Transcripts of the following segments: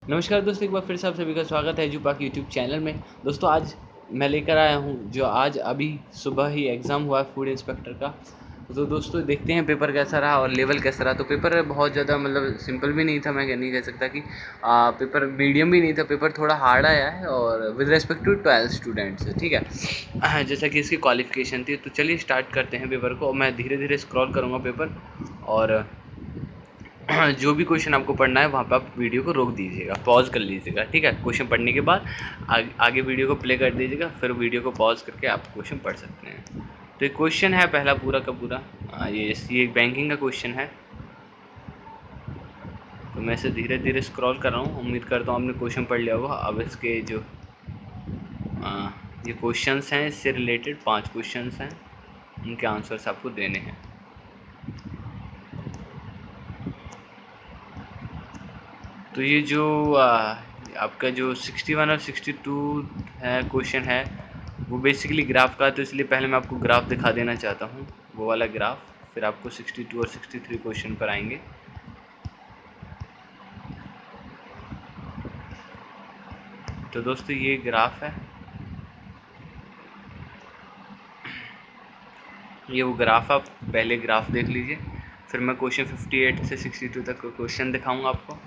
नमस्कार दोस्तों, एक बार फिर से आप सभी का स्वागत है एजुपाक यूट्यूब चैनल में। दोस्तों आज मैं लेकर आया हूँ जो आज अभी सुबह ही एग्ज़ाम हुआ है फूड इंस्पेक्टर का। तो दोस्तों देखते हैं पेपर कैसा रहा और लेवल कैसा रहा। तो पेपर बहुत ज़्यादा मतलब सिंपल भी नहीं था, मैं नहीं कह सकता कि पेपर मीडियम भी नहीं था। पेपर थोड़ा हार्ड आया है और विद रिस्पेक्ट टू 12 स्टूडेंट्स, ठीक है। जैसा कि इसकी क्वालिफिकेशन थी। तो चलिए स्टार्ट करते हैं पेपर को। मैं धीरे धीरे स्क्रॉल करूँगा पेपर और जो भी क्वेश्चन आपको पढ़ना है वहाँ पे आप वीडियो को रोक दीजिएगा, पॉज कर लीजिएगा, ठीक है। क्वेश्चन पढ़ने के बाद आगे वीडियो को प्ले कर दीजिएगा, फिर वीडियो को पॉज करके आप क्वेश्चन पढ़ सकते हैं। तो एक क्वेश्चन है पहला पूरा का पूरा, ये एक बैंकिंग का क्वेश्चन है। तो मैं इसे धीरे धीरे स्क्रॉल कर रहा हूँ, उम्मीद करता हूँ आपने क्वेश्चन पढ़ लिया होगा। अब इसके जो ये क्वेश्चंस हैं, इससे रिलेटेड 5 क्वेश्चंस हैं, उनके आंसर्स आपको देने हैं। तो ये जो आपका जो 61 और 62 है क्वेश्चन है, वो बेसिकली ग्राफ का। तो इसलिए पहले मैं आपको ग्राफ दिखा देना चाहता हूँ, वो वाला ग्राफ। फिर आपको 62 और 63 क्वेश्चन पर आएंगे। तो दोस्तों ये ग्राफ है, ये वो ग्राफ, आप पहले ग्राफ देख लीजिए। फिर मैं क्वेश्चन 58 से 62 तक का क्वेश्चन दिखाऊंगा आपको।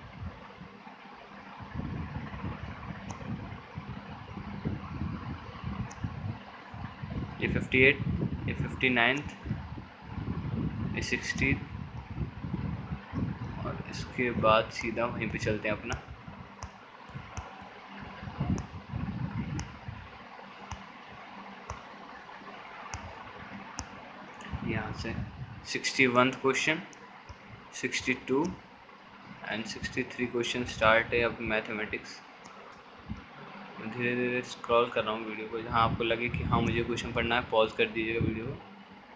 ये 58, ये 59, ये 60 और इसके बाद सीधा वहीं पे चलते हैं अपना। यहाँ से 61 क्वेश्चन, 62 एंड 63 क्वेश्चन स्टार्ट है अब मैथमेटिक्स। धीरे धीरे स्क्रॉल कर रहा हूँ वीडियो को, जहाँ आपको लगे कि हाँ मुझे क्वेश्चन पढ़ना है, पॉज कर दीजिएगा वीडियो को।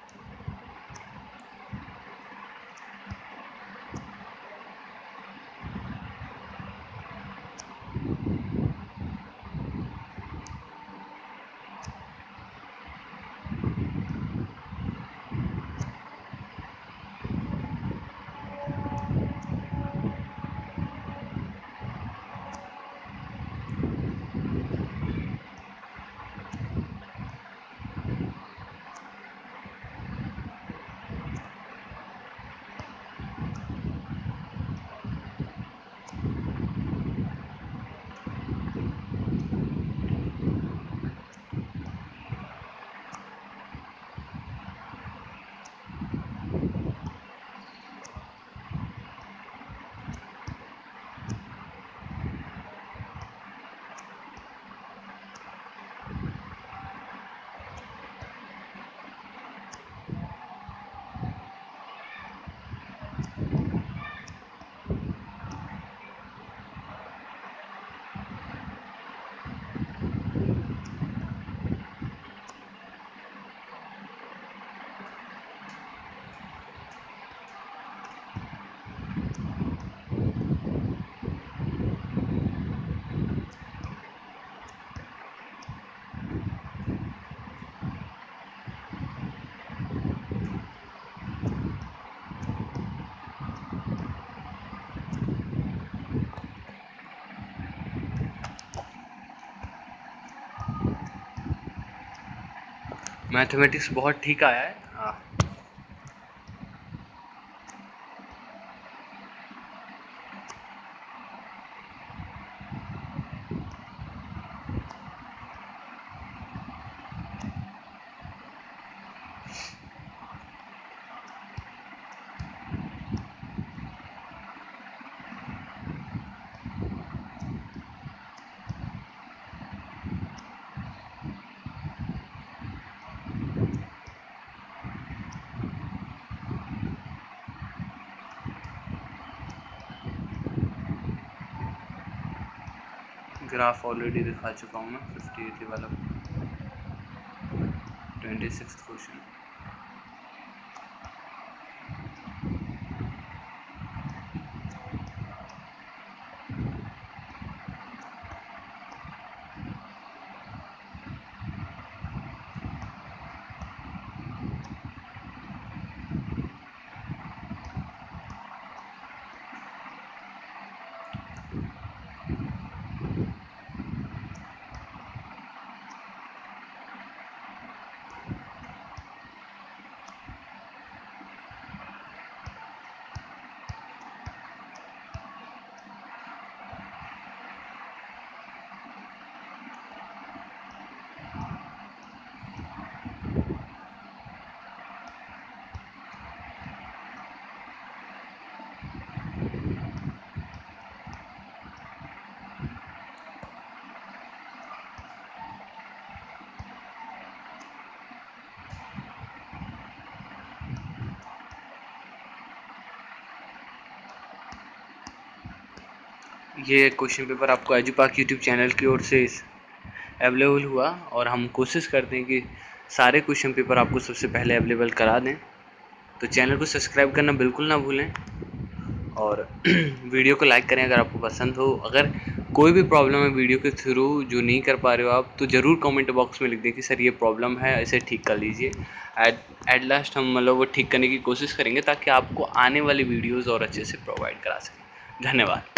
मैथमेटिक्स बहुत ठीक आया है। ग्राफ ऑलरेडी दिखा चुका हूँ मैं, 58 वाला 26 क्वेश्चन। ये क्वेश्चन पेपर आपको एजुपाक यूट्यूब चैनल की ओर से अवेलेबल हुआ और हम कोशिश करते हैं कि सारे क्वेश्चन पेपर आपको सबसे पहले अवेलेबल करा दें। तो चैनल को सब्सक्राइब करना बिल्कुल ना भूलें और वीडियो को लाइक करें अगर आपको पसंद हो। अगर कोई भी प्रॉब्लम है वीडियो के थ्रू जो नहीं कर पा रहे हो आप, तो ज़रूर कमेंट बॉक्स में लिख दें कि सर ये प्रॉब्लम है, इसे ठीक कर लीजिए। एट लास्ट हम मतलब वो ठीक करने की कोशिश करेंगे ताकि आपको आने वाली वीडियोज़ और अच्छे से प्रोवाइड करा सकें। धन्यवाद।